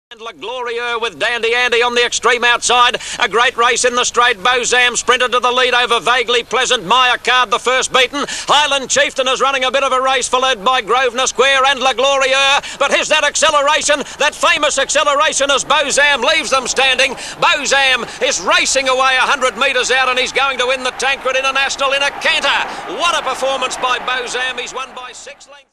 And La Gloria with Dandy Andy on the extreme outside. A great race in the straight. Beau Zam sprinted to the lead over Vaguely Pleasant. Maya Card the first beaten. Highland Chieftain is running a bit of a race, followed by Grosvenor Square and La Gloria. But here's that acceleration, that famous acceleration as Beau Zam leaves them standing. Beau Zam is racing away 100 metres out and he's going to win the Tancred International in a canter. What a performance by Beau Zam. He's won by 6 lengths.